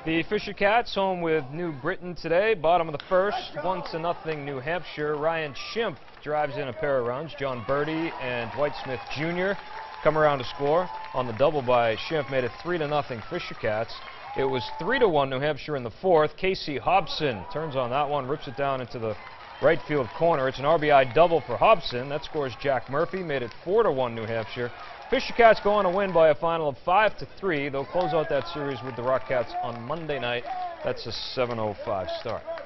The Fisher Cats home with New Britain today. Bottom of the first, 1-0 New Hampshire. Ryan Schimpf drives in a pair of runs. John Birdie and Dwight Smith Jr. come around to score. On the double by Schimpf made it 3-0 Fisher Cats. It was 3-1 New Hampshire in the fourth. Casey Hobson turns on that one, rips it down into the right field corner. It's an RBI double for Hobson. That scores Jack Murphy, made it 4-1 New Hampshire. Fisher Cats go on to win by a final of 5-3. They'll close out that series with the Rock Cats on Monday night. That's a 7:05 start.